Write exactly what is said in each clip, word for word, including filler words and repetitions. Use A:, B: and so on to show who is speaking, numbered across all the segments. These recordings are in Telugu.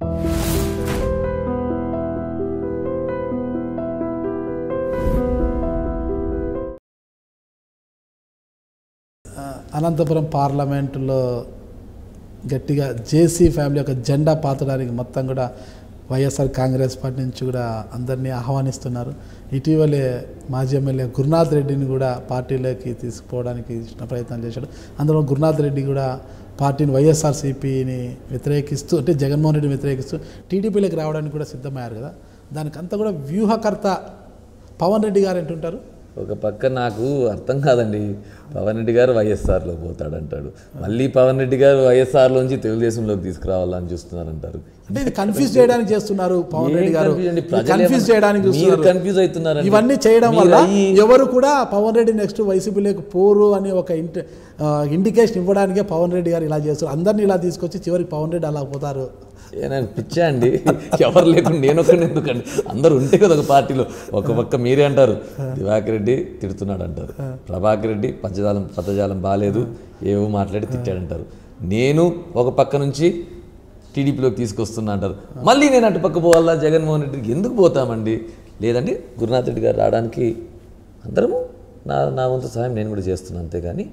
A: అనంతపురం పార్లమెంటులో గట్టిగా జేసీ ఫ్యామిలీ యొక్క జెండా పాతడానికి మొత్తం కూడా వైఎస్ఆర్ కాంగ్రెస్ పార్టీ నుంచి కూడా అందరినీ ఆహ్వానిస్తున్నారు. ఇటీవలే మాజీ ఎమ్మెల్యే గురునాథ్ రెడ్డిని కూడా పార్టీలోకి తీసుకుపోవడానికి ప్రయత్నం చేశాడు. అందులో గురునాథ్ రెడ్డి కూడా పార్టీని వైఎస్ఆర్సీపీని వ్యతిరేకిస్తూ అంటే జగన్మోహన్ రెడ్డిని వ్యతిరేకిస్తూ టీడీపీలోకి రావడానికి కూడా సిద్ధమయ్యారు కదా. దానికంతా కూడా వ్యూహకర్త పవన్ రెడ్డి గారు అంటుంటారు.
B: ఒక పక్క నాకు అర్థం కాదండి, పవన్ రెడ్డి గారు వైఎస్ఆర్లో పోతాడంటాడు, మళ్ళీ పవన్ రెడ్డి గారు వైఎస్ఆర్లోంచి తెలుగుదేశంలోకి తీసుకురావాలని చూస్తున్నారంటారు.
A: అంటే ఇది కన్ఫ్యూజ్ చేయడానికి చేస్తున్నారు పవన్ రెడ్డి గారు, కన్ఫ్యూజ్ చేయడానికి చూస్తున్నారు,
B: కన్ఫ్యూజ్ అవుతున్నారు.
A: ఇవన్నీ చేయడం వల్ల ఎవరు కూడా పవన్ రెడ్డి నెక్స్ట్ వైసీపీలోకి పోరు అని ఒక ఇండికేషన్ ఇవ్వడానికే పవన్ రెడ్డి గారు ఇలా చేస్తారు. అందరినీ ఇలా తీసుకొచ్చి చివరికి పవన్ రెడ్డి అలా పోతారు.
B: నేను పిచ్చా అండి, ఎవరు లేకుండా నేను ఒకరిని ఎందుకండి, అందరూ ఉంటే కదా ఒక పార్టీలో. ఒక పక్క మీరే అంటారు దివాకర్ రెడ్డి తిడుతున్నాడు అంటారు, ప్రభాకర్ రెడ్డి పచ్చజాలం పచ్చజాలం బాగాలేదు ఏవో మాట్లాడి తిట్టాడంటారు, నేను ఒక పక్క నుంచి టీడీపీలోకి తీసుకొస్తున్నా అంటారు. మళ్ళీ నేను అటు పక్క పోవాలా జగన్మోహన్ రెడ్డికి ఎందుకు పోతామండి? లేదండి గురునాథ్ రెడ్డి గారు రావడానికి అందరము నా నా వంతు సహాయం నేను కూడా చేస్తున్నాను. అంతేగాని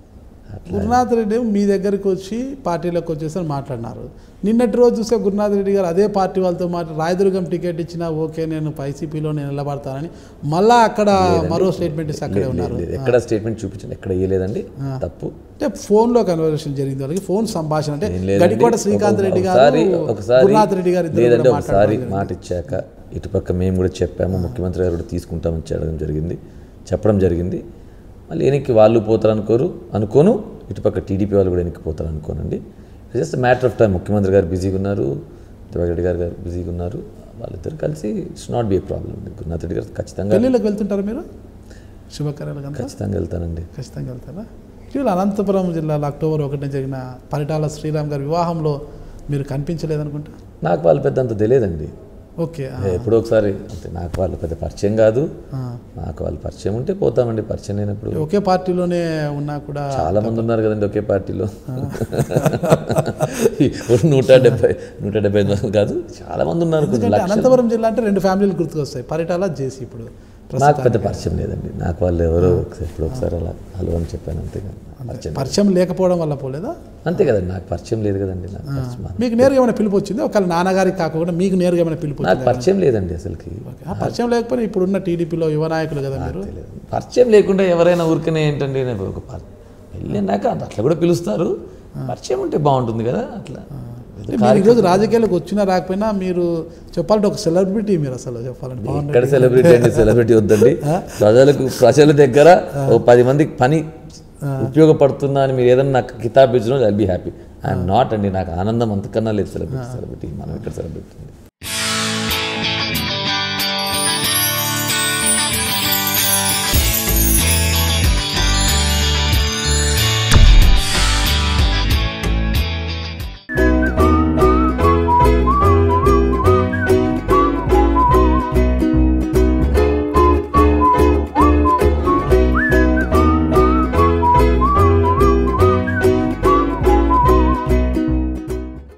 A: గురునాథ్ రెడ్డి మీ దగ్గరికి వచ్చి పార్టీలోకి వచ్చేసి మాట్లాడినారు. నిన్నటి రోజు చూస్తే గురునాథ్ రెడ్డి గారు అదే పార్టీ వాళ్ళతో మాట్లాడి రాయదుర్గం టికెట్ ఇచ్చినా ఓకే నేను వైసీపీలో నేను నిలబడతానని మళ్ళీ అక్కడ మరో స్టేట్మెంట్ ఇస్తే అక్కడే ఉన్నారు.
B: ఎక్కడ స్టేట్మెంట్ చూపించండి, ఎక్కడ ఇవ్వలేదండి, తప్పు.
A: అంటే ఫోన్లో కన్వర్సేషన్ జరిగింది, వాళ్ళకి ఫోన్ సంభాషణ. అంటే గడికోట శ్రీకాంత్ రెడ్డి గారు గురునాథ్ రెడ్డి గారు
B: లేదంటే ఒకసారి మాట ఇచ్చాక ఇటుపక్క మేము కూడా చెప్పాము, ముఖ్యమంత్రి గారు కూడా తీసుకుంటామని చెప్పడం జరిగింది చెప్పడం జరిగింది మళ్ళీ వెనక్కి వాళ్ళు పోతారు అనుకోరు అనుకోను, ఇటుపక్క టీడీపీ వాళ్ళు కూడా వెనక్కి పోతారు అనుకోనండి. Just matter of time. ముఖ్యమంత్రి గారు బిజీగా ఉన్నారు, దివాకర్ రెడ్డి గారు గారు బిజీగా ఉన్నారు, వాళ్ళిద్దరు కలిసి it's not be a problem. Gurunath Reddy గారు ఖచ్చితంగా
A: ఢిల్లీలోకి వెళ్తుంటారు మీరు శుభకార్యాలు?
B: ఖచ్చితంగా వెళ్తానండి.
A: ఖచ్చితంగా వెళ్తారా? ఇటీవల అనంతపురం జిల్లాలో అక్టోబర్ ఒకటిన జరిగిన పరిటాల శ్రీరామ్ గారి వివాహంలో మీరు కనిపించలేదనుకుంటా.
B: నాకు వాళ్ళు పెద్ద అంత తెలియదండి.
A: ఓకే,
B: ఎప్పుడో ఒకసారి అంతే. నాకు వాళ్ళు పెద్ద పరిచయం కాదు, నాకు వాళ్ళు పరిచయం ఉంటే పోతామండి, పరిచయం లేనప్పుడు.
A: ఒకే పార్టీలోనే ఉన్నా కూడా
B: చాలా మంది ఉన్నారు కదండి ఒకే పార్టీలో. నూట డెబ్బై నూట డెబ్బై కాదు చాలా మంది ఉన్నారు.
A: అనంతపురం జిల్లా అంటే రెండు ఫ్యామిలీలు గుర్తుకొస్తాయి, పరిటాల జేసీ. ఇప్పుడు
B: నాకు పెద్ద పరిచయం లేదండి, నాకు వాళ్ళు ఎవరో ఎప్పుడు ఒకసారి అలా హలో అని చెప్పాను అంతేగా.
A: పరిచయం లేకపోవడం వల్ల పోలేదా?
B: అంతే కదండి, నాకు పరిచయం లేదు కదండి.
A: మీకు నేరుగా ఏమైనా పిలుపు వచ్చింది? ఒకవేళ నాన్నగారికి కాకుండా మీకు నేరుగా ఏమైనా పిలుపు?
B: నాకు పరిచయం లేదండి అసలుకి.
A: పరిచయం లేకపోయినా ఇప్పుడున్న టీడీపీలో యువ నాయకులు కదా మీరు.
B: పరిచయం లేకుండా ఎవరైనా ఊరికనే ఏంటండి, ఒక వెళ్ళినాక అట్లా కూడా పిలుస్తారు, పరిచయం ఉంటే బాగుంటుంది కదా. అట్లా
A: ఈరోజు రాజకీయాలకు వచ్చినా రాకపోయినా మీరు చెప్పాలంటే ఒక సెలబ్రిటీ మీరు. అసలు చెప్పాలంటే
B: ఇక్కడ సెలబ్రిటీ అండి, సెలబ్రిటీ వద్దండి. ప్రజలకు ప్రజల దగ్గర ఓ పది మందికి పని ఉపయోగపడుతున్నా అని మీరు ఏదైనా నాకు కితాబ్ ఇచ్చినా I will be happy. I'm not అండి, నాకు ఆనందం అంతకన్నా లేదు సెలబ్రిటీ. సెలబ్రిటీ మనం ఇక్కడ సెలబ్రిటీ